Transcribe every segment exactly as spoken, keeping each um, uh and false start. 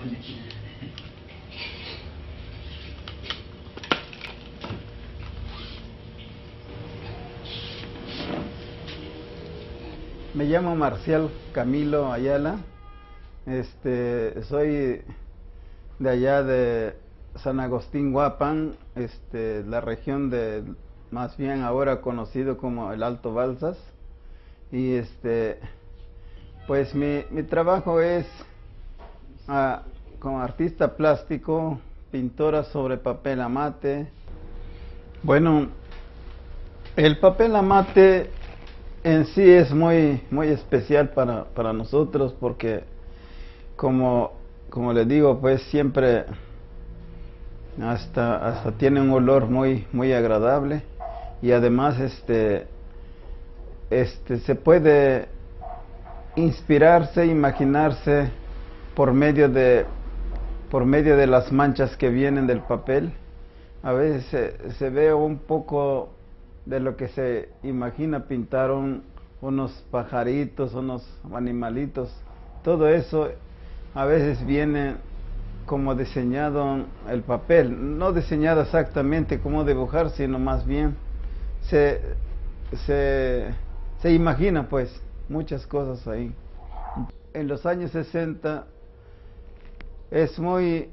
Me llamo Marcial Camilo Ayala, este, soy de allá de San Agustín Huapan, este, la región de, más bien ahora conocido como el Alto Balsas, y este, pues mi, mi trabajo es ah, como artista plástico, pintora sobre papel amate. Bueno, el papel amate en sí es muy muy especial para, para nosotros porque como, como les digo, pues siempre hasta, hasta tiene un olor muy, muy agradable y además este, este se puede inspirarse, imaginarse por medio de por medio de las manchas que vienen del papel. A veces se, se ve un poco de lo que se imagina pintar un, unos pajaritos, unos animalitos. Todo eso a veces viene como diseñado el papel, no diseñado exactamente como dibujar, sino más bien se, se, se imagina pues muchas cosas ahí. En los años sesenta es muy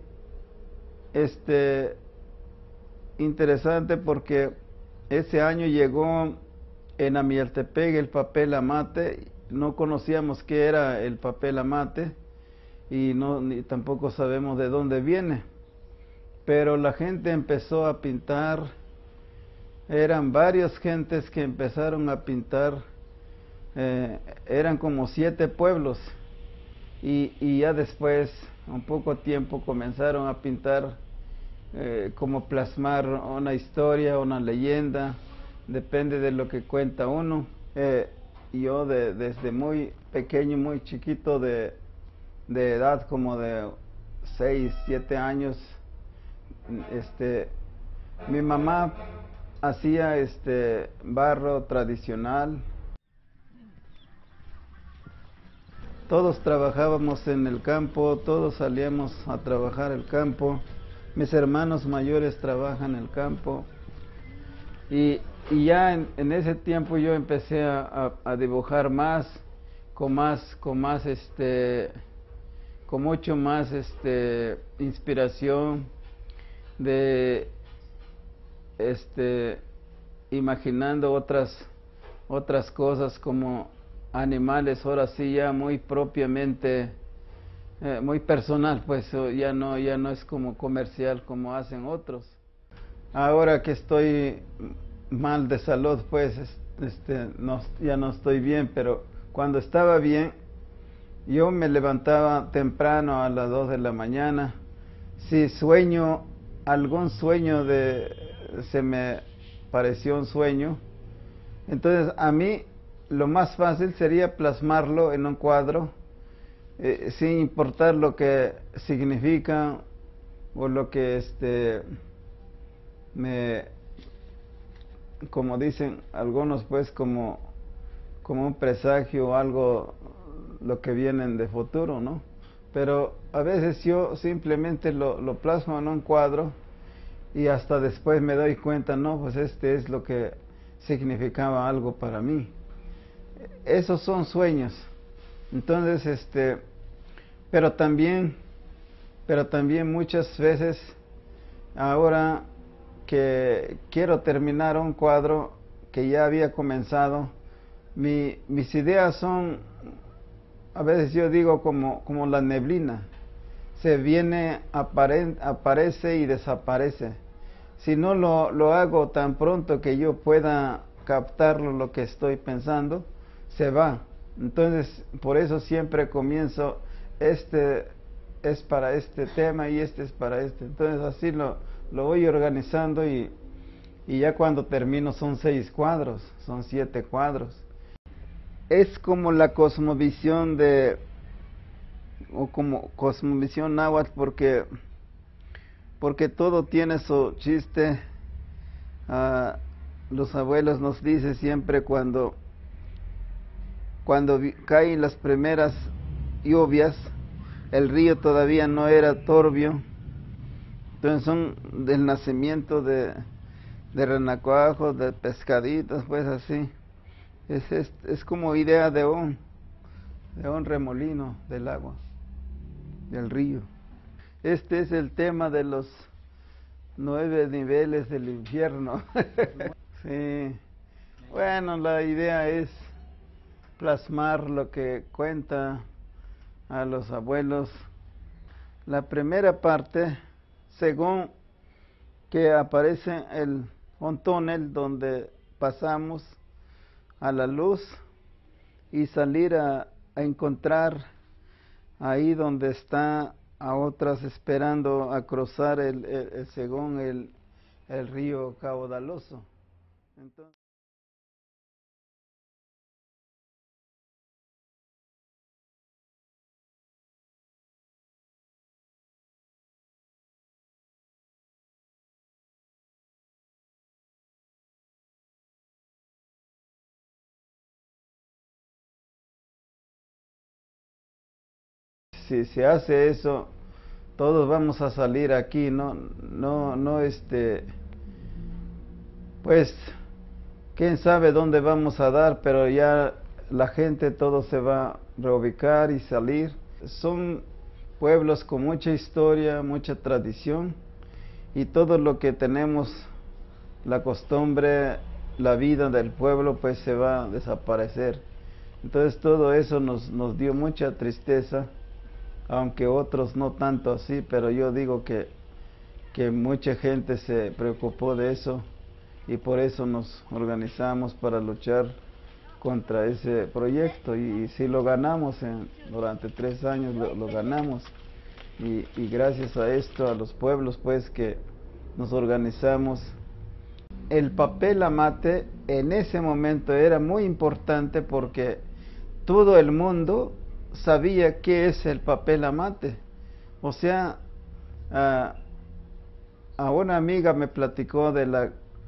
este interesante porque ese año llegó en Amialtepec el papel amate. No conocíamos qué era el papel amate y no ni tampoco sabemos de dónde viene, pero la gente empezó a pintar. Eran varias gentes que empezaron a pintar, eh, eran como siete pueblos y, y ya después, un poco tiempo, comenzaron a pintar eh, como plasmar una historia, una leyenda, depende de lo que cuenta uno. Eh, yo de, desde muy pequeño, muy chiquito, de, de edad como de seis, siete años, este, mi mamá hacía este barro tradicional. Todos trabajábamos en el campo, todos salíamos a trabajar el campo. Mis hermanos mayores trabajan en el campo. Y, y ya en, en ese tiempo yo empecé a, a, a dibujar más, con más, con más este, con mucho más este inspiración de este imaginando otras otras cosas como animales, ahora sí ya muy propiamente eh, muy personal, pues ya no ya no es como comercial como hacen otros. Ahora que estoy mal de salud, pues este no, ya no estoy bien, pero cuando estaba bien yo me levantaba temprano a las dos de la mañana. Si sueño algún sueño de se me pareció un sueño, entonces a mí lo más fácil sería plasmarlo en un cuadro, eh, sin importar lo que significa o lo que este me, como dicen algunos, pues como como un presagio o algo, lo que vienen de futuro, ¿no? Pero a veces yo simplemente lo, lo plasmo en un cuadro y hasta después me doy cuenta, no, pues este es lo que significaba algo para mí. Esos son sueños. Entonces, este, pero también, pero también muchas veces, ahora que quiero terminar un cuadro que ya había comenzado, mi, mis ideas son, a veces yo digo como, como la neblina, se viene, apare, aparece y desaparece. Si no lo, lo hago tan pronto que yo pueda captarlo lo que estoy pensando, se va. Entonces, por eso siempre comienzo, este es para este tema y este es para este. Entonces así lo, lo voy organizando y, y ya cuando termino son seis cuadros, son siete cuadros. Es como la cosmovisión de, o como cosmovisión náhuatl, porque, porque todo tiene su chiste. Uh, los abuelos nos dicen siempre cuando, cuando caen las primeras lluvias, el río todavía no era turbio. Entonces son del nacimiento de, de renacuajos, de pescaditos, pues así. Es, es, es como idea de un, de un remolino del agua, del río. Este es el tema de los nueve niveles del infierno. Sí. Bueno, la idea es plasmar lo que cuenta a los abuelos. La primera parte, según que aparece el, un túnel donde pasamos a la luz y salir a, a encontrar ahí donde está a otras esperando a cruzar el, el, el según el, el río caudaloso. Entonces, si se hace eso, todos vamos a salir aquí, no, no, no, este, pues, quién sabe dónde vamos a dar, pero ya la gente todo se va a reubicar y salir. Son pueblos con mucha historia, mucha tradición, y todo lo que tenemos, la costumbre, la vida del pueblo, pues se va a desaparecer. Entonces todo eso nos, nos dio mucha tristeza, aunque otros no tanto así, pero yo digo que, que mucha gente se preocupó de eso y por eso nos organizamos para luchar contra ese proyecto y, y sí lo ganamos, en, durante tres años lo, lo ganamos y, y gracias a esto, a los pueblos pues que nos organizamos. El papel amate en ese momento era muy importante porque todo el mundo sabía qué es el papel amate. O sea, a, a una amiga me platicó de la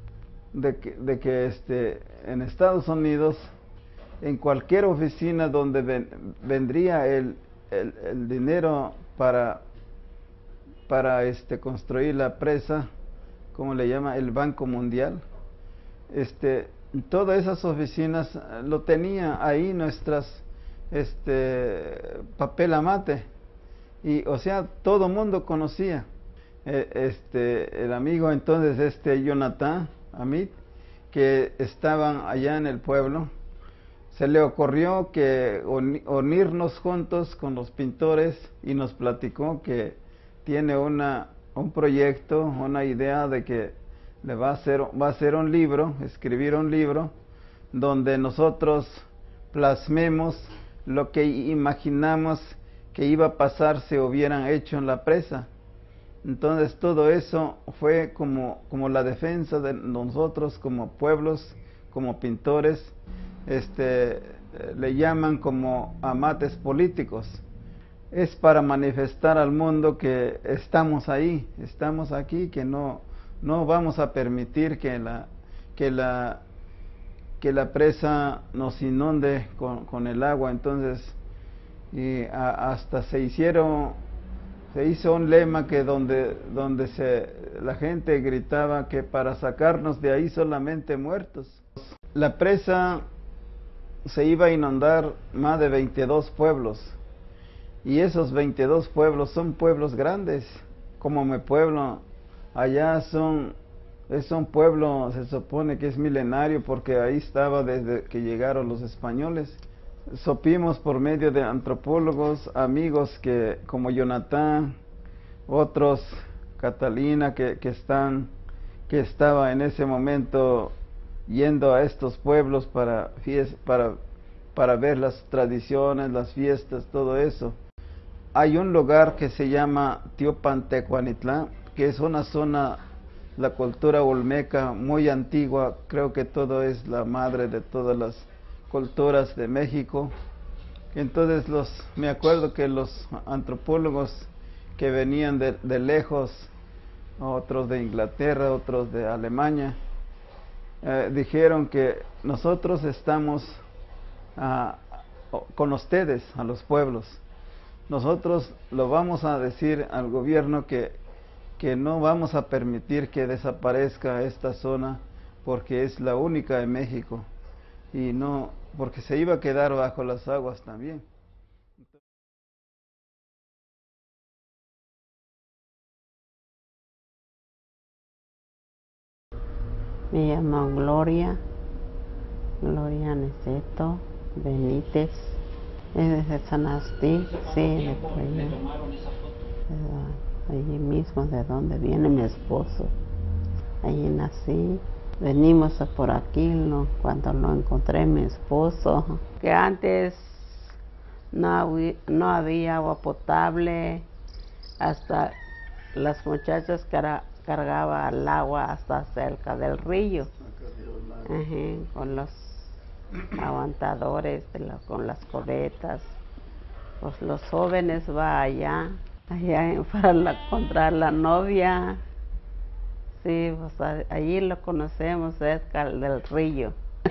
de que, de que este en Estados Unidos en cualquier oficina donde ven, vendría el, el, el dinero para para este construir la presa, como le llama el Banco Mundial, este todas esas oficinas lo tenía ahí nuestras este papel amate y o sea todo mundo conocía. eh, este el amigo entonces este Jonathan Amit, que estaban allá en el pueblo, se le ocurrió que unirnos juntos con los pintores y nos platicó que tiene una un proyecto, una idea de que le va a hacer va a hacer un libro, escribir un libro donde nosotros plasmemos lo que imaginamos que iba a pasar si hubieran hecho en la presa. Entonces todo eso fue como, como la defensa de nosotros como pueblos, como pintores, este, le llaman como amates políticos. Es para manifestar al mundo que estamos ahí, estamos aquí, que no, no vamos a permitir que la, que la que la presa nos inunde con, con el agua. Entonces y a, hasta se hicieron se hizo un lema que donde donde se la gente gritaba que para sacarnos de ahí solamente muertos. La presa se iba a inundar más de veintidós pueblos y esos veintidós pueblos son pueblos grandes, como mi pueblo allá son es un pueblo, se supone que es milenario porque ahí estaba desde que llegaron los españoles. Supimos por medio de antropólogos, amigos que como Jonathan, otros, Catalina, que, que están, que estaba en ese momento yendo a estos pueblos para, para, para ver las tradiciones, las fiestas, todo eso. Hay un lugar que se llama Tiopantecuanitlán, que es una zona, la cultura olmeca muy antigua, creo que todo es la madre de todas las culturas de México. Entonces los, me acuerdo que los antropólogos que venían de, de lejos, otros de Inglaterra, otros de Alemania, eh, dijeron que nosotros estamos uh, con ustedes, a los pueblos, nosotros lo vamos a decir al gobierno que, que no vamos a permitir que desaparezca esta zona porque es la única en México y no, porque se iba a quedar bajo las aguas también. Me llamo Gloria, Gloria Aniceto Benítez, es de Sanastí, sí, de por allá, allí mismo de donde viene mi esposo, allí nací. Venimos por aquí no, cuando lo encontré mi esposo, que antes no, no había agua potable, hasta las muchachas car cargaban el agua hasta cerca del río, uh-huh, con los aguantadores, de la, con las cobetas. Pues los jóvenes van allá, allá para la, encontrar la novia. Sí, pues allí lo conocemos cerca del río.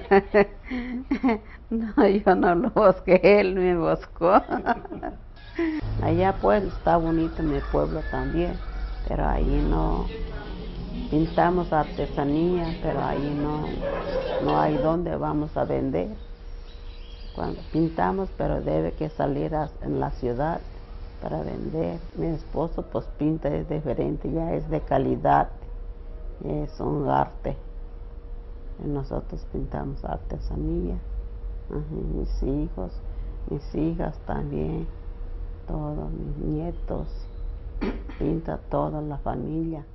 No, yo no lo busqué, él me buscó. Allá pues está bonito mi pueblo también, pero ahí no pintamos artesanía, pero ahí no, no hay donde vamos a vender. Cuando pintamos, pero debe que salir a, en la ciudad para vender. Mi esposo pues pinta, es diferente, ya es de calidad, es un arte. Y nosotros pintamos artesanía, uh-huh, mis hijos, mis hijas también, todos mis nietos, pinta toda la familia.